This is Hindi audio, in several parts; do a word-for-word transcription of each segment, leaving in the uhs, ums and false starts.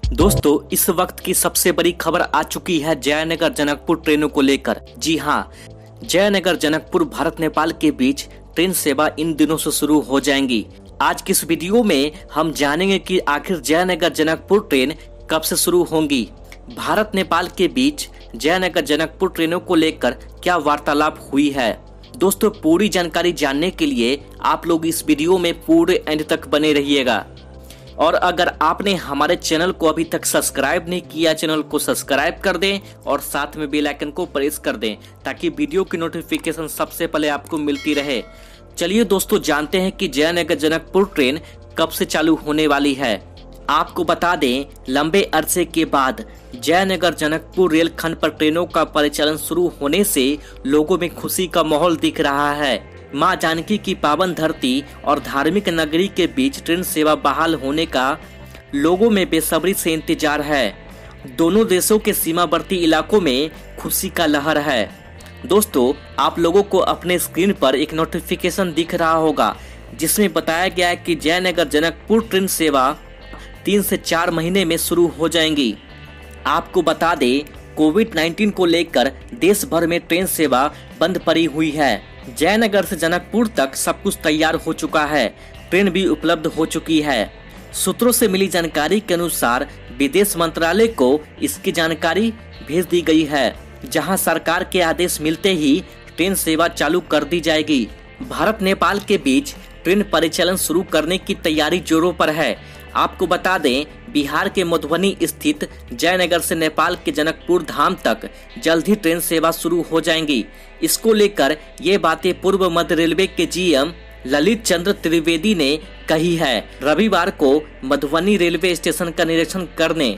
दोस्तों, इस वक्त की सबसे बड़ी खबर आ चुकी है जयनगर जनकपुर ट्रेनों को लेकर। जी हाँ, जयनगर जनकपुर भारत नेपाल के बीच ट्रेन सेवा इन दिनों से शुरू हो जाएंगी। आज की इस वीडियो में हम जानेंगे कि आखिर जयनगर जनकपुर ट्रेन कब से शुरू होंगी। भारत नेपाल के बीच जयनगर जनकपुर ट्रेनों को लेकर क्या वार्तालाप हुई है। दोस्तों, पूरी जानकारी जानने के लिए आप लोग इस वीडियो में पूरे एंड तक बने रहिएगा। और अगर आपने हमारे चैनल को अभी तक सब्सक्राइब नहीं किया, चैनल को सब्सक्राइब कर दें और साथ में बेल आइकन को प्रेस कर दें ताकि वीडियो की नोटिफिकेशन सबसे पहले आपको मिलती रहे। चलिए दोस्तों, जानते हैं कि जयनगर जनकपुर ट्रेन कब से चालू होने वाली है। आपको बता दें, लंबे अरसे के बाद जयनगर जनकपुर रेलखंड पर ट्रेनों का परिचालन शुरू होने से लोगों में खुशी का माहौल दिख रहा है। मां जानकी की पावन धरती और धार्मिक नगरी के बीच ट्रेन सेवा बहाल होने का लोगों में बेसब्री से इंतजार है। दोनों देशों के सीमावर्ती इलाकों में खुशी का लहर है। दोस्तों, आप लोगों को अपने स्क्रीन पर एक नोटिफिकेशन दिख रहा होगा जिसमें बताया गया है कि जयनगर जनकपुर ट्रेन सेवा तीन से चार महीने में शुरू हो जाएंगी। आपको बता दें, कोविड नाइन्टीन को लेकर देश भर में ट्रेन सेवा बंद पड़ी हुई है। जयनगर से जनकपुर तक सब कुछ तैयार हो चुका है, ट्रेन भी उपलब्ध हो चुकी है। सूत्रों से मिली जानकारी के अनुसार विदेश मंत्रालय को इसकी जानकारी भेज दी गई है, जहां सरकार के आदेश मिलते ही ट्रेन सेवा चालू कर दी जाएगी। भारत नेपाल के बीच ट्रेन परिचालन शुरू करने की तैयारी जोरों पर है। आपको बता दें, बिहार के मधुबनी स्थित जयनगर से नेपाल के जनकपुर धाम तक जल्द ही ट्रेन सेवा शुरू हो जाएंगी। इसको लेकर ये बातें पूर्व मध्य रेलवे के जीएम ललित चंद्र त्रिवेदी ने कही है। रविवार को मधुबनी रेलवे स्टेशन का निरीक्षण करने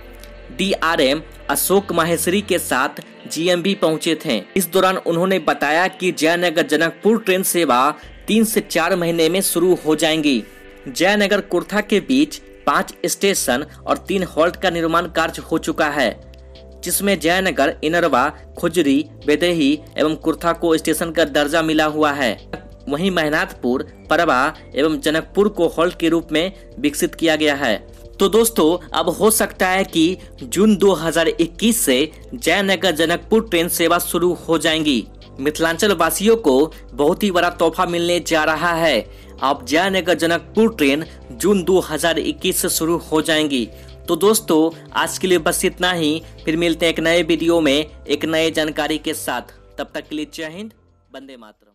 डीआरएम अशोक माहेश्वरी के साथ जीएम भी पहुंचे थे। इस दौरान उन्होंने बताया कि जयनगर जनकपुर ट्रेन सेवा तीन से चार महीने में शुरू हो जाएंगी। जयनगर कुर्था के बीच पांच स्टेशन और तीन हॉल्ट का निर्माण कार्य हो चुका है, जिसमें जयनगर, इनरवा, खुजरी, बेदेही एवं कुर्था को स्टेशन का दर्जा मिला हुआ है। वहीं मेहनाथपुर, परवा एवं जनकपुर को हॉल्ट के रूप में विकसित किया गया है। तो दोस्तों, अब हो सकता है कि जून दो हज़ार इक्कीस से जयनगर जनकपुर ट्रेन सेवा शुरू हो जाएंगी। मिथिलांचल वासियों को बहुत ही बड़ा तोहफा मिलने जा रहा है। अब जयनगर जनकपुर ट्रेन जून दो हज़ार इक्कीस से शुरू हो जाएंगी। तो दोस्तों, आज के लिए बस इतना ही। फिर मिलते हैं एक नए वीडियो में एक नए जानकारी के साथ। तब तक के लिए जय हिंद, वंदे मातरम।